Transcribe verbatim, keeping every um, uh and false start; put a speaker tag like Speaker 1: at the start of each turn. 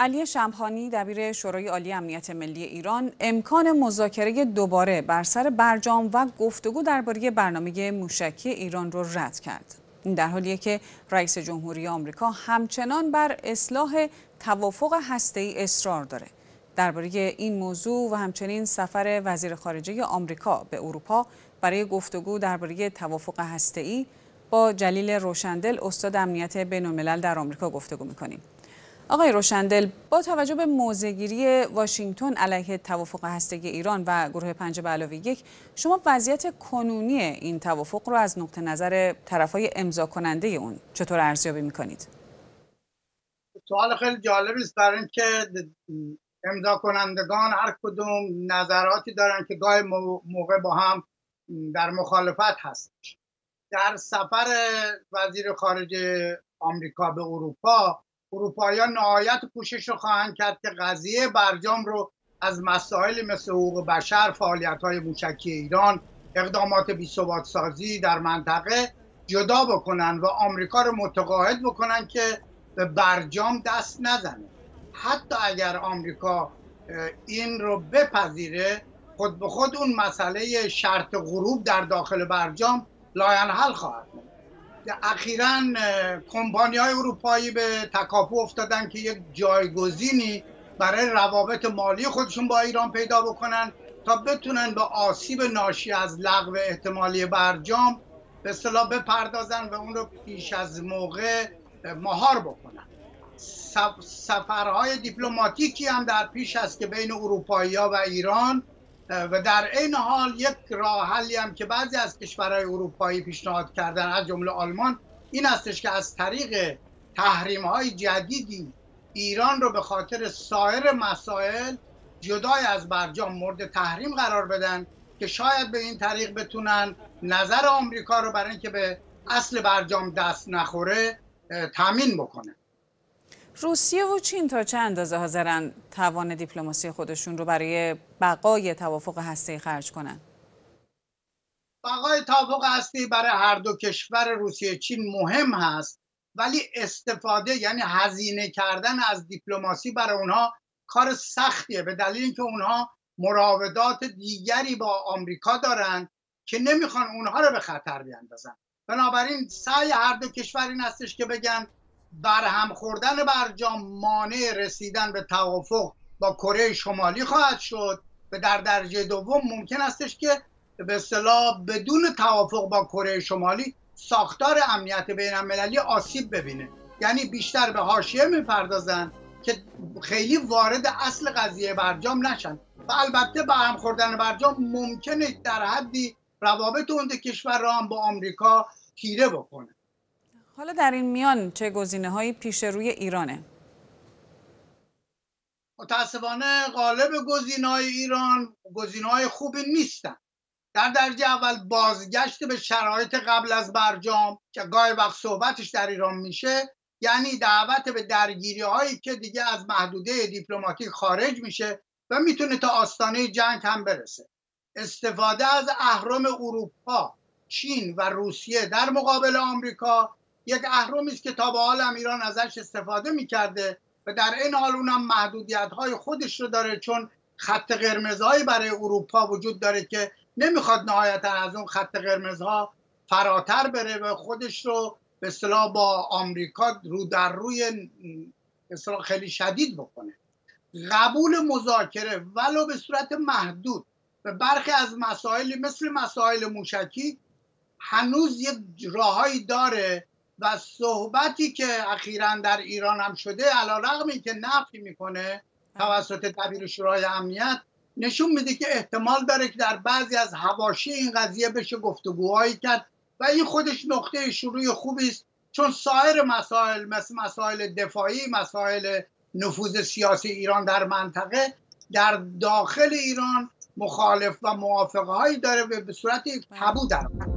Speaker 1: علی شمخانی دبیر شورای عالی امنیت ملی ایران امکان مذاکره دوباره بر سر برجام و گفتگو درباره برنامه موشکی ایران را رد کرد. این در حالیه که رئیس جمهوری آمریکا همچنان بر اصلاح توافق هسته‌ای اصرار داره. درباره این موضوع و همچنین سفر وزیر خارجه آمریکا به اروپا برای گفتگو درباره توافق هسته‌ای با جلیل روشندل استاد امنیت بین‌الملل در آمریکا گفتگو می‌کنیم. آقای روشندل، با توجه به موضع‌گیری واشنگتن علیه توافق هسته‌ای ایران و گروه پنج به علاوه یک، شما وضعیت کنونی این توافق رو از نقطه نظر طرفای امضا کننده اون چطور ارزیابی می‌کنید؟
Speaker 2: سوال خیلی جالبی است، برای اینکه امضا کنندگان هر کدوم نظراتی دارن که گاهی موقع با هم در مخالفت هست. در سفر وزیر خارجه آمریکا به اروپا، اروپاییان نهایت کوشش رو خواهند کرد که قضیه برجام رو از مسائل مثل حقوق بشر، فعالیت‌های موشکی ایران، اقدامات بی‌ثبات سازی در منطقه جدا بکنن و آمریکا رو متقاعد بکنن که به برجام دست نزنه. حتی اگر آمریکا این رو بپذیره، خود به خود اون مسئله شرط غروب در داخل برجام لاینحل خواهد بود. اخیراً کمپانی‌های اروپایی به تکاپو افتادن که یک جایگزینی برای روابط مالی خودشون با ایران پیدا بکنن تا بتونن به آسیب ناشی از لغو احتمالی برجام به اصطلاح بپردازن و اون رو پیش از موقع مهار بکنن. سفرهای دیپلماتیکی هم در پیش است که بین اروپایی‌ها و ایران، و در این حال یک راه حلی هم که بعضی از کشورهای اروپایی پیشنهاد کردن از جمله آلمان این هستش که از طریق تحریم‌های جدیدی ایران رو به خاطر سایر مسائل جدای از برجام مورد تحریم قرار بدن که شاید به این طریق بتونن نظر آمریکا رو برای اینکه به اصل برجام دست نخوره تامین بکنن.
Speaker 1: روسیه و چین تا چه اندازه حاضرن توان دیپلماسی خودشون رو برای بقای توافق هسته‌ای خرج کنن؟
Speaker 2: بقای توافق هسته‌ای برای هر دو کشور روسیه چین مهم هست، ولی استفاده یعنی هزینه کردن از دیپلماسی برای اونها کار سختیه، به دلیل اینکه اونها مراودات دیگری با آمریکا دارن که نمیخوان اونها رو به خطر بیاندازن. بنابراین سعی هر دو کشور این هستش که بگن برهم خوردن برجام مانع رسیدن به توافق با کره شمالی خواهد شد و در درجه دوم ممکن استش که به اصطلاح بدون توافق با کره شمالی ساختار امنیت بین المللی آسیب ببینه، یعنی بیشتر به حاشیه میپردازن که خیلی وارد اصل قضیه برجام نشن و البته برهم خوردن برجام ممکنه در حدی روابط اون دو کشور را هم با آمریکا تیره بکنه.
Speaker 1: حالا در این میان چه گزینه‌هایی پیش روی ایرانه؟
Speaker 2: متاسفانه غالب گزینه‌های ایران گزینه‌های خوبی نیستن. در درجه اول بازگشت به شرایط قبل از برجام که گاهی وقت صحبتش در ایران میشه، یعنی دعوت به درگیری‌هایی که دیگه از محدوده دیپلماتیک خارج میشه و میتونه تا آستانه جنگ هم برسه. استفاده از اهرم اروپا، چین و روسیه در مقابل آمریکا یک اهرمی است که تا به حال هم ایران ازش استفاده میکرده و در این حال اونم محدودیت‌های خودش رو داره، چون خط قرمزهایی برای اروپا وجود داره که نمیخواد نهایتا از اون خط قرمزها فراتر بره و خودش رو به اصطلاح با آمریکا رو در روی به اصطلاح خیلی شدید بکنه. قبول مذاکره ولو به صورت محدود و برخی از مسائل مثل مسائل موشکی هنوز یک راههایی داره و صحبتی که اخیراً در ایران هم شده علیرغم اینکه نفی میکنه توسط دبیر شورای امنیت، نشون میده که احتمال داره که در بعضی از حواشی این قضیه بشه گفتگوهایی کرد و این خودش نقطه شروع خوبی است، چون سایر مسائل مثل مسائل دفاعی، مسائل نفوذ سیاسی ایران در منطقه در داخل ایران مخالف و موافقه هایی داره و به صورت تابو در